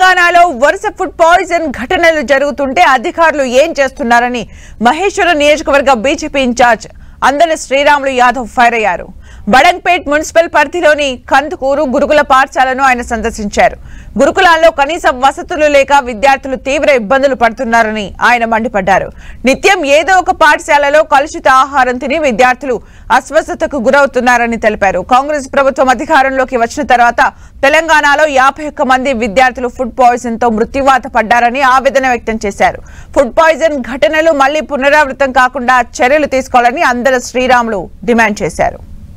తెలంగాణలో వరుస food poison ఘటనలు జరుగుతుంటే అధికారులు ఏం చేస్తున్నారని మహేశ్వరం నియోజకవర్గ BJP incharge Andala Sriramulu Yadav fire అయ్యారు. బడంగ్పేట్ మున్సిపల్ పరిధిలోని కందుకూరు గురుకుల పాఠశాలను ఆయన సందర్శించారు. గురుకులాల్లో కనీస వసతులు లేక విద్యార్థులు తీవ్ర ఇబ్బందులు పడుతున్నారని ఆయన మండిపడ్డారు. నిత్యం ఏదో ఒక పాఠశాలలో కలుషిత ఆహారం తిని విద్యార్థులు అస్వస్థతకు గురవుతున్నారని తెలిపారు. కాంగ్రెస్ ప్రభుత్వం అధికారంలోకి వచ్చిన తర్వాత తెలంగాణలో 51 మంది విద్యార్థులు ఫుడ్ పాయిజన్ తో మృత్యువాత పడ్డారని ఆవేదన వ్యక్తం చేశారు. ఫుడ్ పాయిజన్ ఘటనలు మళ్లీ పునరావృతం కాకుండా చర్యలు తీసుకోవాలని అందల శ్రీరాములు డిమాండ్ చేశారు.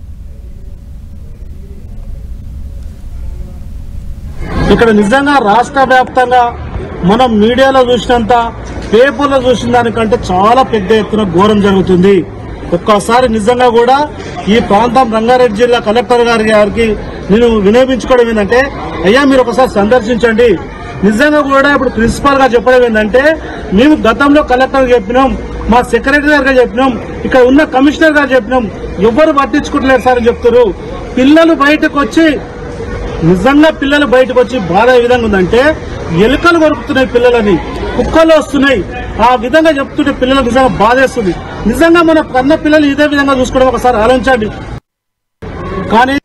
ఇక్కడ నిజంగా రాష్ట్ర వ్యాప్తంగా మనం మీడియాలో చూసినంత పేపర్లో చూసిన దానికంటే చాలా పెద్ద ఎత్తున ఘోరం జరుగుతుంది. ఒక్కసారి నిజంగా కూడా ఈ ప్రాంతం రంగారెడ్డి జిల్లా కలెక్టర్ గారికి నేను వినియోగించుకోవడం ఏంటంటే, అయ్యా మీరు ఒకసారి సందర్శించండి. నిజంగా కూడా ఇప్పుడు ప్రిన్సిపాల్ గా చెప్పడం ఏంటంటే, మేము గతంలో కలెక్టర్ చెప్పినాం, మా సెక్రటరీ గారు చెప్పినాం, ఇక్కడ ఉన్న కమిషనర్ గారు చెప్పినాం, ఎవరు పట్టించుకోవట్లేదు సార్ అని చెప్తారు. పిల్లలు బయటకు వచ్చి నిజంగా పిల్లలు బయటకు వచ్చి బాధ ఏ విధంగా ఉందంటే, ఎలుకలు కొరుకుతున్నాయి, పిల్లలని కుక్కలు వస్తున్నాయి. ఆ విధంగా చెప్తుంటే పిల్లలు నిజంగా బాధేస్తుంది. నిజంగా మన కన్న పిల్లలు ఇదే విధంగా చూసుకోవడం ఒకసారి ఆలోచించండి. కానీ